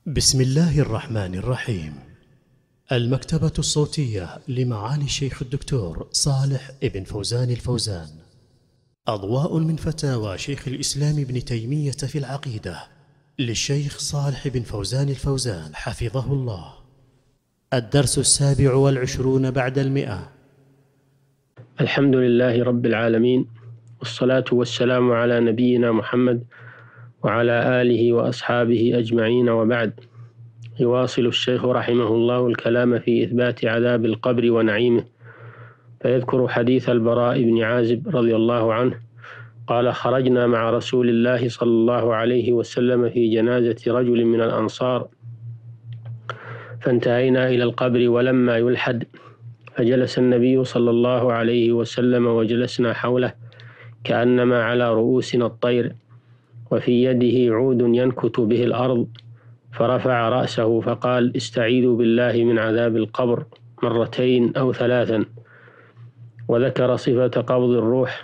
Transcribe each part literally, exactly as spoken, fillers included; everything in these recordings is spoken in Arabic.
بسم الله الرحمن الرحيم. المكتبة الصوتية لمعالي الشيخ الدكتور صالح ابن فوزان الفوزان، أضواء من فتاوى شيخ الإسلام ابن تيمية في العقيدة للشيخ صالح بن فوزان الفوزان حفظه الله. الدرس السابع والعشرون بعد المئة. الحمد لله رب العالمين، والصلاة والسلام على نبينا محمد وعلى آله وأصحابه أجمعين، وبعد. يواصل الشيخ رحمه الله الكلام في إثبات عذاب القبر ونعيمه، فيذكر حديث البراء بن عازب رضي الله عنه قال: خرجنا مع رسول الله صلى الله عليه وسلم في جنازة رجل من الأنصار، فانتهينا إلى القبر ولما يلحد، فجلس النبي صلى الله عليه وسلم وجلسنا حوله كأنما على رؤوسنا الطير، وفي يده عود ينكت به الأرض، فرفع رأسه فقال: استعيذوا بالله من عذاب القبر مرتين أو ثلاثا، وذكر صفة قبض الروح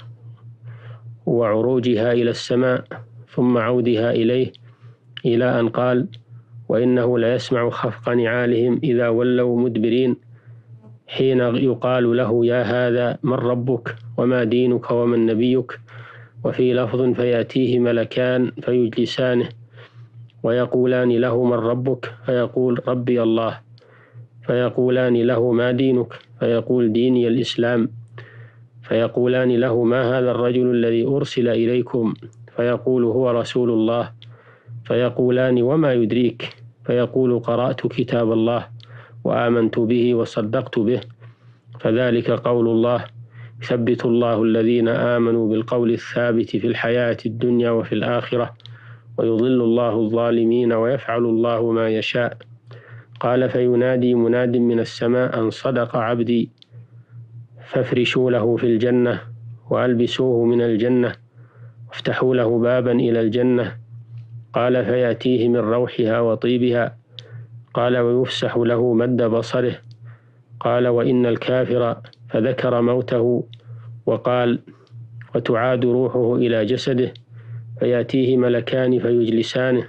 وعروجها إلى السماء ثم عودها إليه، إلى أن قال: وإنه ليسمع خفق نعالهم إذا ولوا مدبرين، حين يقال له: يا هذا من ربك وما دينك ومن نبيك؟ وفي لفظ: فيأتيه ملكان فيجلسانه ويقولان له: من ربك؟ فيقول: ربي الله. فيقولان له: ما دينك؟ فيقول: ديني الإسلام. فيقولان له: ما هذا الرجل الذي أرسل إليكم؟ فيقول: هو رسول الله. فيقولان: وما يدريك؟ فيقول: قرأت كتاب الله وآمنت به وصدقت به، فذلك قول الله: يثبت الله الذين آمنوا بالقول الثابت في الحياة الدنيا وفي الآخرة، ويضل الله الظالمين ويفعل الله ما يشاء. قال: فينادي مناد من السماء أن صدق عبدي، فافرشوا له في الجنة وألبسوه من الجنة وافتحوا له بابا إلى الجنة. قال: فيأتيه من روحها وطيبها. قال: ويفسح له مد بصره. قال: وإن الكافر، فذكر موته وقال: وتعاد روحه إلى جسده، فيأتيه ملكان فيجلسانه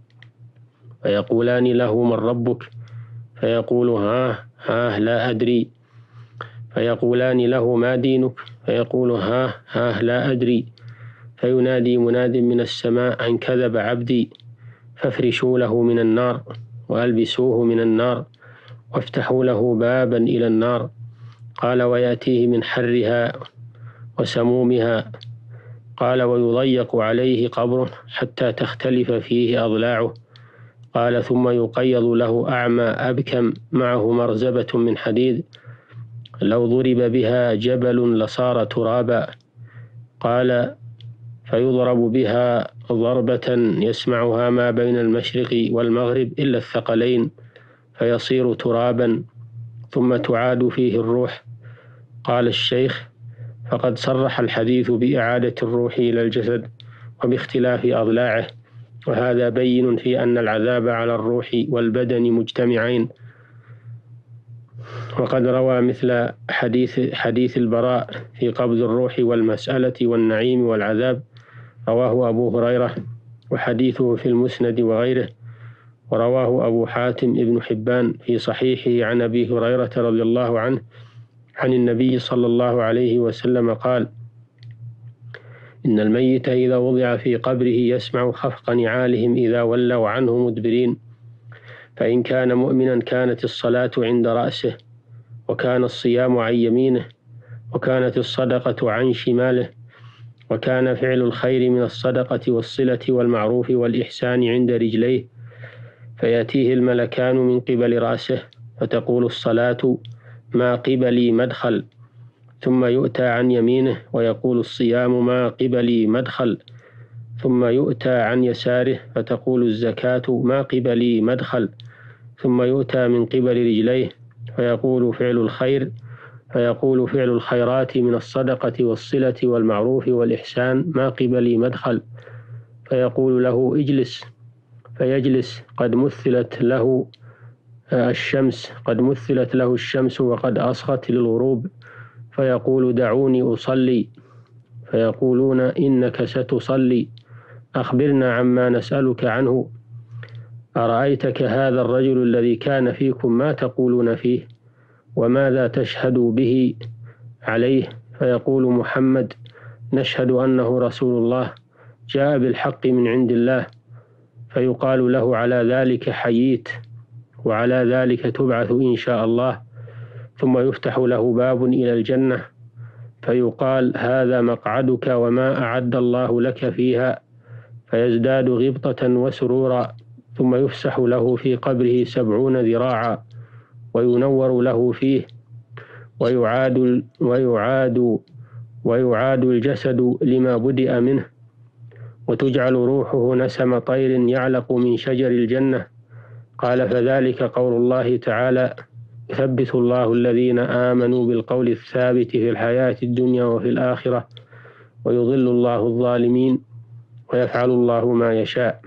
فيقولان له: من ربك؟ فيقول: ها ها لا أدري. فيقولان له: ما دينك؟ فيقول: ها ها لا أدري. فينادي مناد من السماء أن كذب عبدي، فافرشوا له من النار وألبسوه من النار وافتحوا له بابا إلى النار. قال: ويأتيه من حرها وسمومها. قال: ويضيق عليه قبره حتى تختلف فيه أضلاعه. قال: ثم يقيض له أعمى أبكم معه مرزبة من حديد، لو ضرب بها جبل لصار ترابا. قال: فيضرب بها ضربة يسمعها ما بين المشرق والمغرب إلا الثقلين، فيصير ترابا، ثم تعاد فيه الروح. قال الشيخ: فقد صرح الحديث بإعادة الروح إلى الجسد وباختلاف أضلاعه، وهذا بين في أن العذاب على الروح والبدن مجتمعين. وقد روى مثل حديث حديث البراء في قبض الروح والمسألة والنعيم والعذاب، رواه أبو هريرة، وحديثه في المسند وغيره. ورواه أبو حاتم ابن حبان في صحيحه عن أبي هريرة رضي الله عنه عن النبي صلى الله عليه وسلم قال: إن الميت إذا وضع في قبره يسمع خفق نعالهم إذا ولوا عنه مدبرين، فإن كان مؤمنا كانت الصلاة عند رأسه، وكان الصيام عن يمينه، وكانت الصدقة عن شماله، وكان فعل الخير من الصدقة والصلة والمعروف والإحسان عند رجليه، فيأتيه الملكان من قبل رأسه، فتقول الصلاة: ما قبلي مدخل، ثم يؤتى عن يمينه ويقول الصيام: ما قبلي مدخل، ثم يؤتى عن يساره فتقول الزكاة: ما قبلي مدخل، ثم يؤتى من قبل رجليه فيقول فعل الخير، فيقول فعل الخيرات من الصدقة والصلة والمعروف والإحسان: ما قبلي مدخل، فيقول له: اجلس، فيجلس. قد مثلت له الشمس قد مثلت له الشمس وقد أصغت للغروب، فيقول: دعوني أصلي. فيقولون: إنك ستصلي، أخبرنا عما نسألك عنه. أرأيتك هذا الرجل الذي كان فيكم ما تقولون فيه وماذا تشهد به عليه؟ فيقول محمد: نشهد أنه رسول الله جاء بالحق من عند الله. فيقال له: على ذلك حييت وعلى ذلك تبعث إن شاء الله. ثم يفتح له باب إلى الجنة فيقال: هذا مقعدك وما أعد الله لك فيها، فيزداد غبطة وسرورا. ثم يفسح له في قبره سبعون ذراعا وينور له فيه، ويعاد ويعاد ويعاد الجسد لما بدأ منه، وتجعل روحه نسم طير يعلق من شجر الجنة. قال: فذلك قول الله تعالى: يثبت الله الذين آمنوا بالقول الثابت في الحياة الدنيا وفي الآخرة ويضل الله الظالمين ويفعل الله ما يشاء.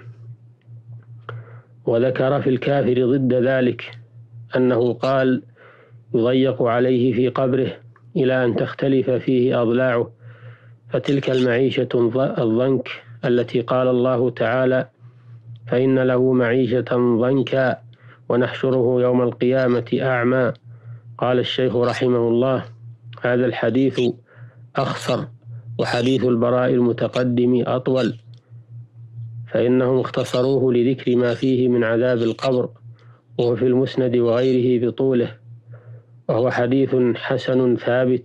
وذكر في الكافر ضد ذلك أنه قال: يضيق عليه في قبره إلى أن تختلف فيه أضلاعه، فتلك المعيشة الضنك التي قال الله تعالى: فإن له معيشة ضنكا ونحشره يوم القيامة أعمى. قال الشيخ رحمه الله: هذا الحديث أخصر، وحديث البراء المتقدم أطول، فإنهم اختصروه لذكر ما فيه من عذاب القبر، وهو في المسند وغيره بطوله، وهو حديث حسن ثابت.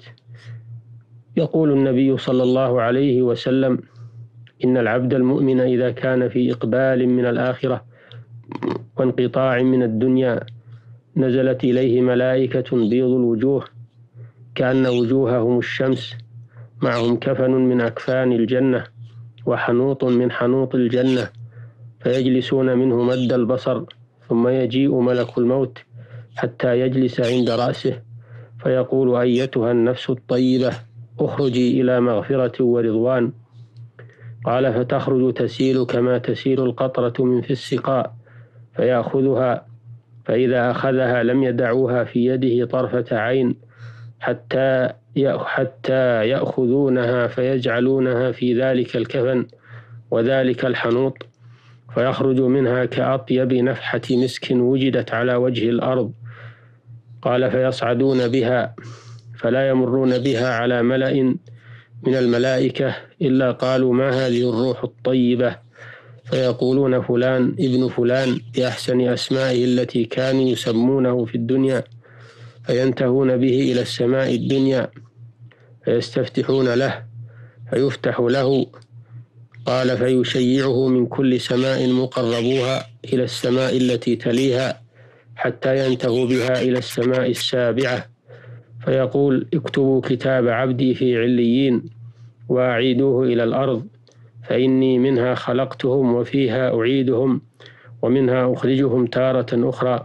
يقول النبي صلى الله عليه وسلم: إن العبد المؤمن إذا كان في إقبال من الآخرة وانقطاع من الدنيا نزلت إليه ملائكة بيض الوجوه كأن وجوههم الشمس، معهم كفن من أكفان الجنة وحنوط من حنوط الجنة، فيجلسون منه مد البصر، ثم يجيء ملك الموت حتى يجلس عند رأسه فيقول: أيتها النفس الطيبة اخرجي إلى مغفرة ورضوان. قال: فتخرج تسيل كما تسيل القطرة من في السقاء، فيأخذها، فإذا أخذها لم يدعوها في يده طرفة عين حتى حتى يأخذونها فيجعلونها في ذلك الكفن وذلك الحنوط، فيخرج منها كأطيب نفحة مسك وجدت على وجه الأرض. قال: فيصعدون بها فلا يمرون بها على ملأ من الملائكة إلا قالوا: ما هذه الروح الطيبة؟ فيقولون: فلان ابن فلان بأحسن أسمائه التي كانوا يسمونه في الدنيا، فينتهون به إلى السماء الدنيا فيستفتحون له فيفتح له. قال: فيشيعه من كل سماء مقربوها إلى السماء التي تليها حتى ينتهوا بها إلى السماء السابعة، فيقول: اكتبوا كتاب عبدي في عليين وأعيدوه إلى الأرض، فإني منها خلقتهم وفيها أعيدهم ومنها أخرجهم تارة أخرى.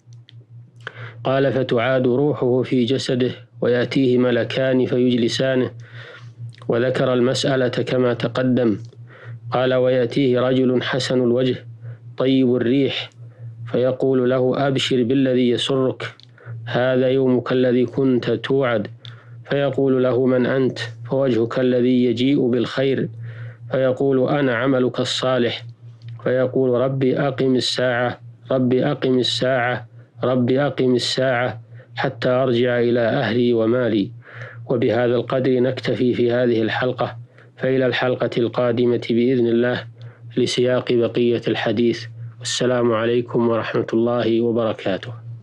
قال: فتعاد روحه في جسده ويأتيه ملكان فيجلسانه. وذكر المسألة كما تقدم. قال: ويأتيه رجل حسن الوجه طيب الريح فيقول له: أبشر بالذي يسرك، هذا يومك الذي كنت توعد. فيقول له: من أنت؟ فوجهك الذي يجيء بالخير. فيقول: أنا عملك الصالح. فيقول: ربي أقم الساعة، ربي أقم الساعة، ربي أقم الساعة حتى أرجع إلى أهلي ومالي. وبهذا القدر نكتفي في هذه الحلقة، فإلى الحلقة القادمة بإذن الله لسياق بقية الحديث. والسلام عليكم ورحمة الله وبركاته.